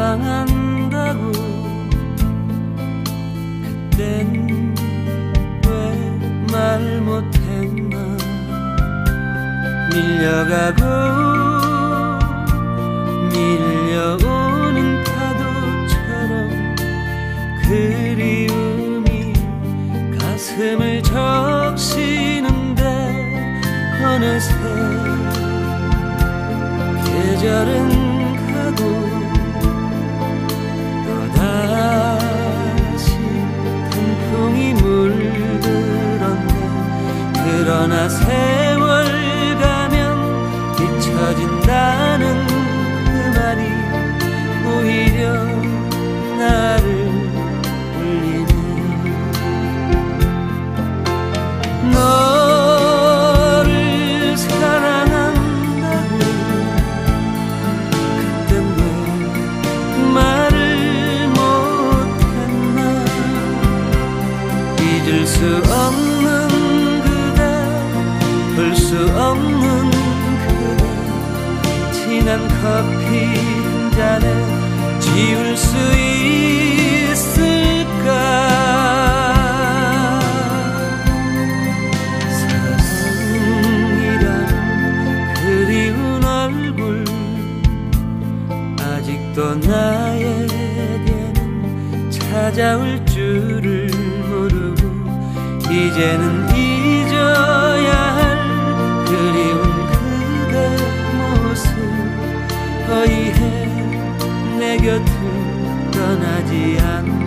사랑한다고 그땐 왜 말 못했나. 밀려가고 밀려오는 파도처럼 그리움이 가슴을 적시는데 어느새 계절은 가고 또다시 단풍이 물들었네. 그러나 세월 가면 잊혀진다는 그 말이 오히려 나를 울리네. 너를 사랑한다고 그땐 왜 말을 못했나. 잊을 수 없는 그대, 볼 수 없는 그대, 진한 커피 한 잔에 지울 수 있을까. 사랑이란 그리운 얼굴 아직도 나에게는 찾아올 줄을 모르고 이제는 잊어야 할 그리운 그대 모습 어이해 내 곁을 떠나지 않나.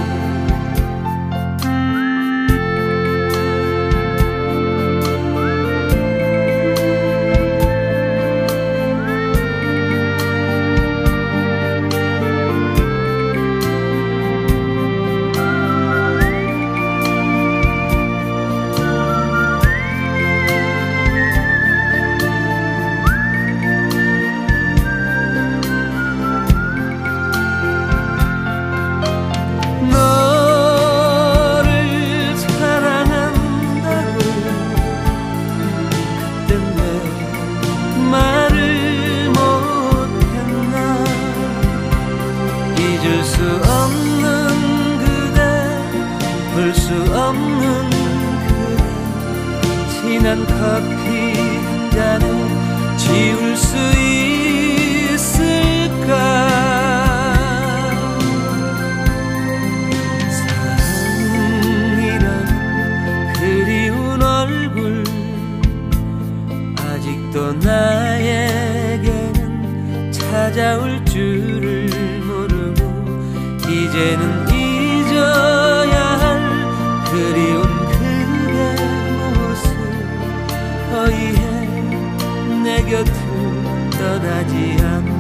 잊을 수 없는 그대, 볼 수 없는 그대, 진한 커피 한 잔에 지울 수 있을까. 사랑이란 그리운 얼굴 아직도 나에게는 찾아올 줄을 모르고 이제는 잊어야 할 그리운 그대 모습 어이해 내 곁을 떠나지 않아.